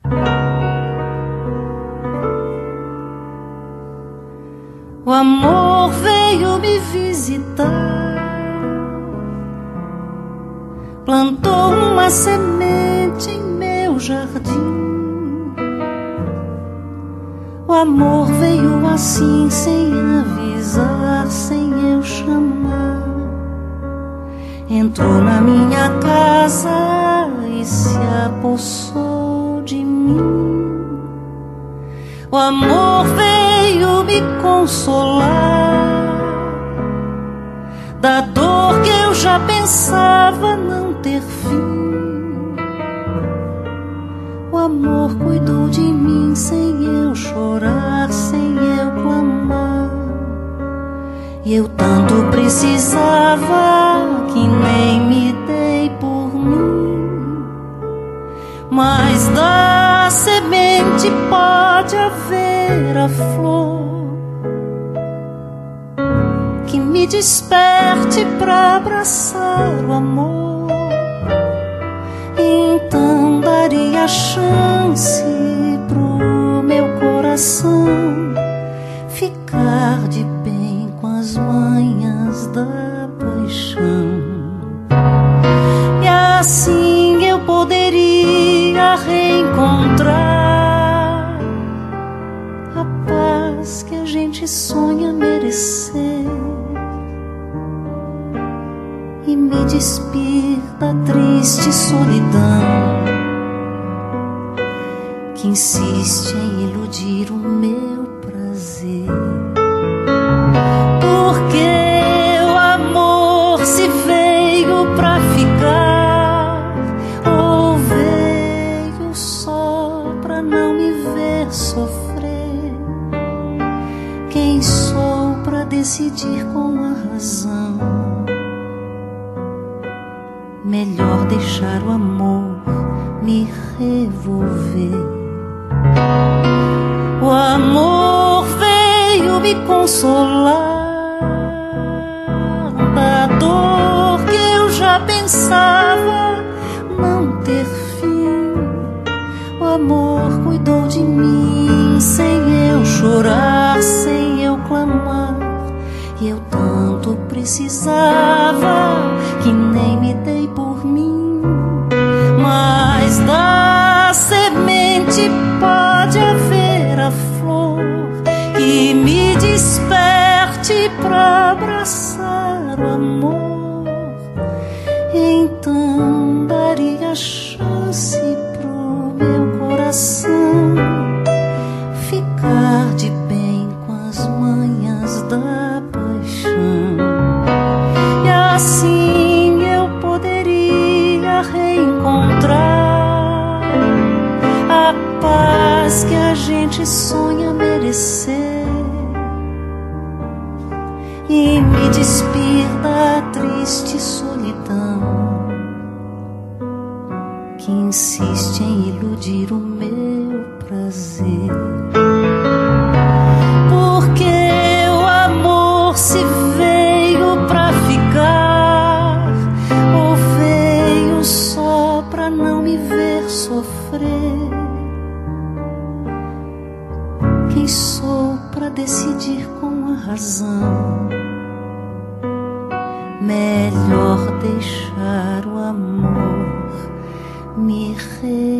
O amor veio me visitar, plantou uma semente em meu jardim. O amor veio assim, sem avisar, sem eu chamar. Entrou na minha casa e se apossou de mim. O amor veio me consolar da dor que eu já pensava não ter fim. O amor cuidou de mim sem eu chorar, sem eu clamar. E eu tanto precisava que nem me dei por mim. Mas da semente pode haver a flor que me desperte pra abraçar o amor. Então daria chance pro meu coração ficar de bem com as manhas da paixão. E assim eu poderia reencontrar a paz que a gente sonha merecer e me despir da triste solidão que insiste em iludir o meu prazer. Porque o amor se veio pra ficar, ou veio só pra não me ver sofrer? Quem sou pra decidir com a razão? Melhor deixar o amor me revolver. O amor veio me consolar da dor que eu já pensava não ter fim. O amor cuidou de mim sem eu chorar, sem eu clamar. E eu tanto precisava que nem me dei por mim. Mas da semente pode haver a flor que me desperte pra abraçar o amor. Então daria chance pro meu coração ficar de bem com as manhas da paixão. E assim eu poderia reencontrar a paz que a gente sonha merecer e me despir da triste solidão que insiste em iludir o meu prazer. Porque o amor se veio pra ficar, ou veio só pra não me ver sofrer? Quem sou pra decidir com a razão? Melhor deixar o amor me revolver.